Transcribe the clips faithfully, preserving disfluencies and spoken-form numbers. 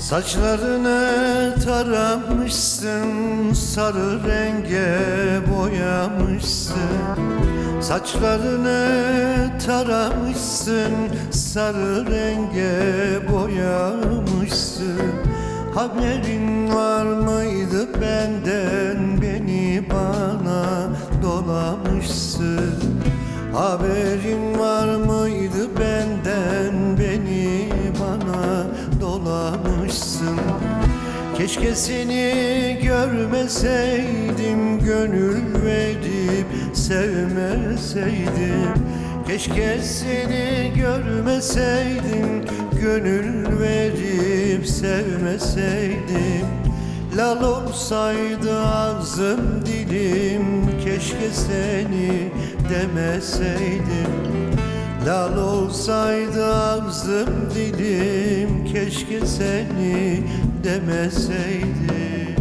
Saçlarını taramışsın, sarı renge boyamışsın. Saçlarını taramışsın, sarı renge boyamışsın. Haberin var mıydı benden, beni bana dolamışsın? Haberin var mıydı benden, beni bana dolamışsın? Keşke seni görmeseydim, gönül verip sevmeseydim. Keşke seni görmeseydim, gönül verip sevmeseydim. Lal olsaydı ağzım dilim, keşke seni demeseydim. Lal olsaydı ağzım dilim, keşke seni demeseydim.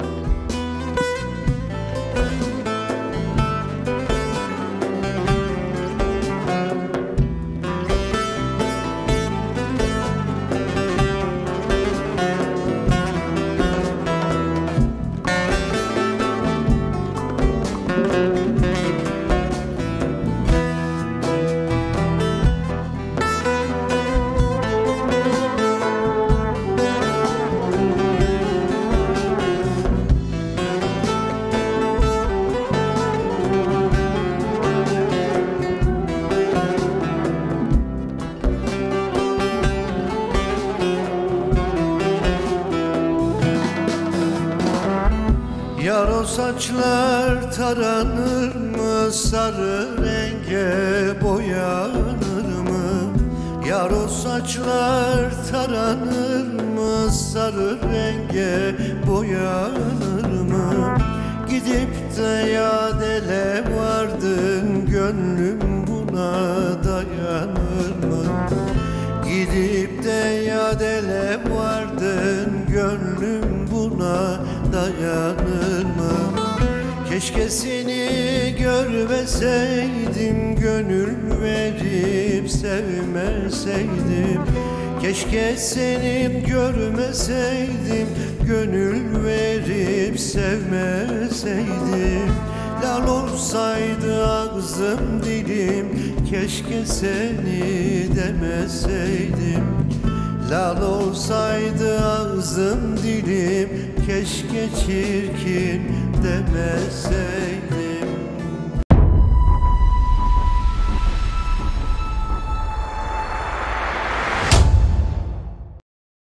Yar o saçlar taranır mı, sarı renge boyanır mı? Yar o saçlar taranır mı, sarı renge boyanır mı? Gidip de yadele vardın, gönlüm buna dayanır mı? Gidip de yadele vardın, gönlüm buna dayanır mı? Keşke seni görmeseydim, gönül verip sevmeseydim. Keşke seni görmeseydim, gönül verip sevmeseydim. Lal olsaydı ağzım dilim, keşke seni demeseydim. Lal olsaydı ağzım dilim, keşke çirkin demeseydim.